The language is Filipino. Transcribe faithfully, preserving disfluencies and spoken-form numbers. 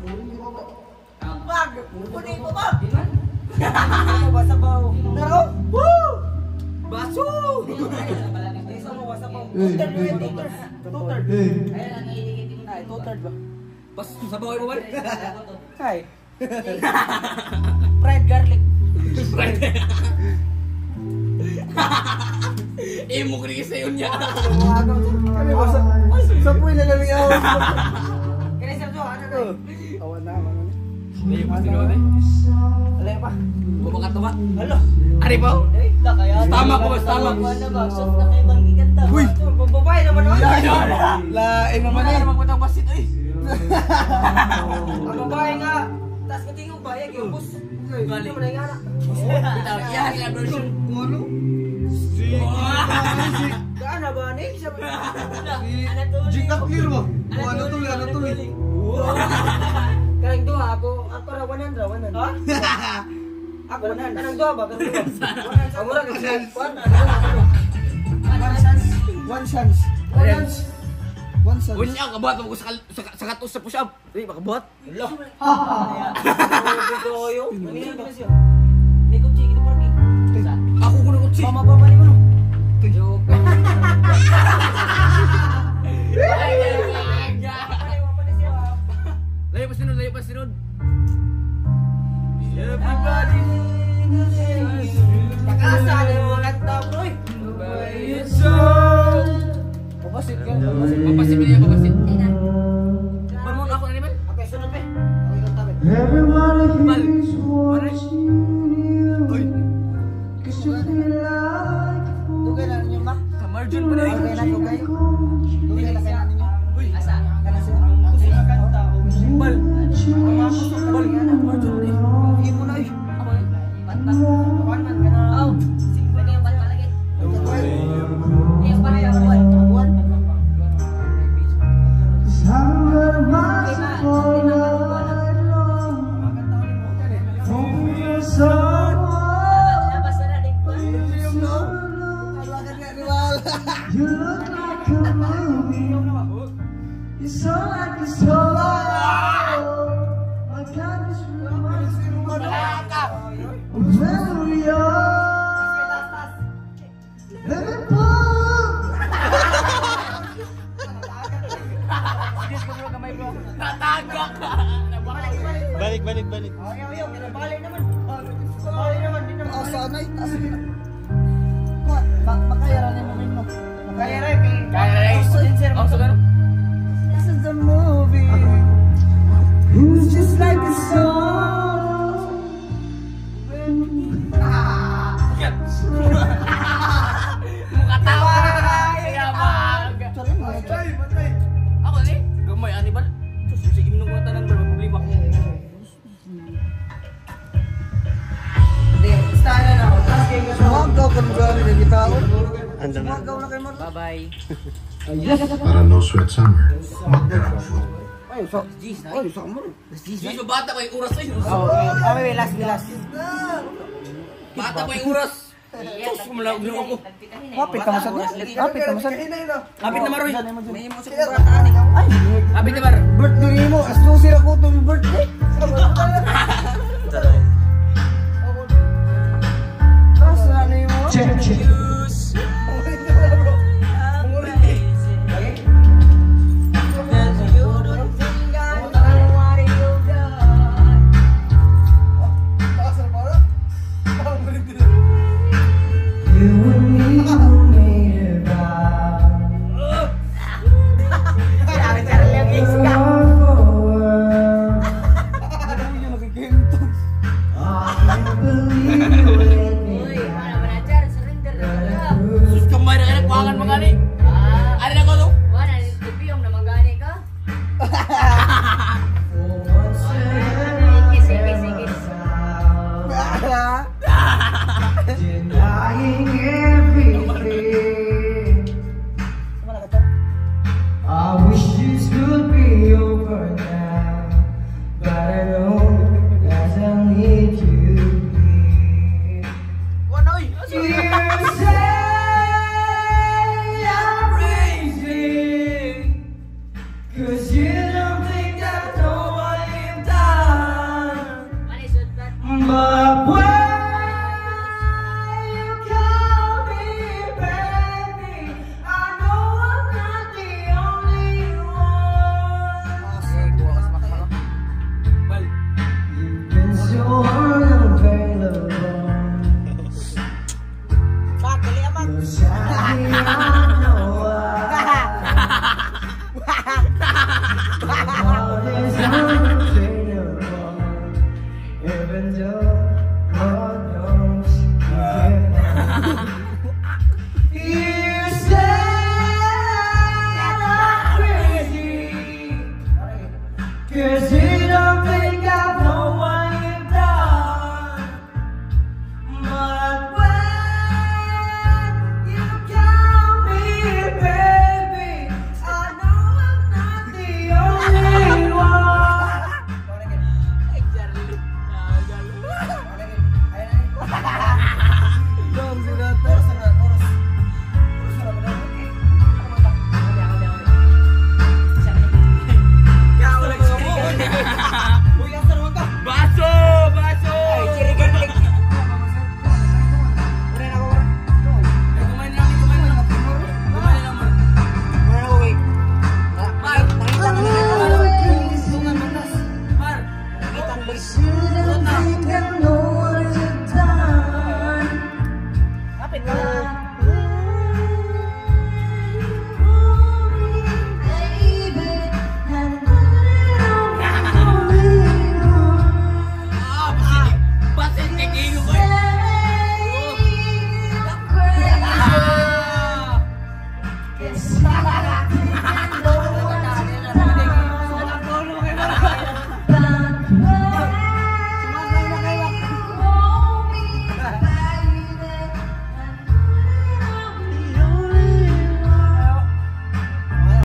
Ang bag! Kunin mo ba? Ano ba sa baw? Naro? Woo! Baso! Isa mo ba sa baw? Two-third mo yan, two-third. Two-third. Ayan ang iligit mo na. Two-third ba? Bas, sa baw mo ba? Hay. Fried garlic. Fried Imo ko rin sa'yo niya. Kami ba sa... Sa puwi na lang ako. Kaya sir Jo, ano na? Awan na, awan na. Layo pa sinuod eh. Layo pa. Bumakat ka ba? Hala. Ari pa? Tama ko ba? Tama ko. Shot na kayo bang giganta. Uy! Babae naman o. Lain naman eh. Wala naman matang basit eh. Ang babae nga. Tapos ko tingong bayag yung bus. Balik. Ano nga na? Yan yung version. Ano? Gaan na ba? Jika clear mo. Ano tuloy, ano tuloy. Karang doha ako, ako ra one hundred, one hundred. Ha? Ako one hundred. Karang doha ba? Karang doha. Ako ra kasi one chance. One chance. One chance. One chance. Unya ka buhat mo sa sa katos sa push up. Di makabuhat. Hello. Dito yo. Kanina ba siya? Ni kutsi kita pergi. Ako kuno kutsi. Mama papa ni mo. Joke. Layo pa sinod, layo pa sinod. Everybody Pakasa na yung mga kanta, bro. Papasit ka? Papasit niya, papasit. Pamon ako na naman? Okay, sunod pe. Okay, kanta pe. Bal. Maris. Uy. Dugay na ninyo, Mac. Kamarjun pa na rin. Dugay na, dugay. Dugay na kaya ninyo. Uy. Asa? Kana sila. Gusto na kanta. Bal. Bal. Marjun na rin. Hindi mo na eh. Ako eh. Banta. One man ka na. Oh. Simple na yung banta lagi. Yung para yung buwan. Buwan. You look like a movie. You so like a solo. My God is reminds me of where we are. Liverpool. Natagak ka. Balik, balik, balik. Ayaw, ayaw. Balik naman. Balik naman. Di naman. Oh, sanay. Makayaran yung moment mo. Kaya rin. Kaya rin. Oh, so gano'n? This is a movie. It's just like a song. Yan. Mukha tawa. Kaya mag. Ako ni? Gamay, ani ba? Sus, sige minong mga tanan ba? Problema ko. Hindi, start na ako. Sumagaw ka nung gano'n na gitao. Andun na. Sumagaw na kayo mo. Bye-bye. Para no sweat summer, mag-grapple. Ay, so, ay, so, mo. Sino bata ko yung oras sa'yo? Oh, okay, last, last. Bata ko yung oras. Sus, kumalaog lang ako. Kapit ka masad. Kapit ka masad. Kapit na maroy. May mo sa kumbataan ikaw. Kapit na mar. Birthday mo, as long sila ko itong birthday. Nasa na yung mo? Check, check. jumping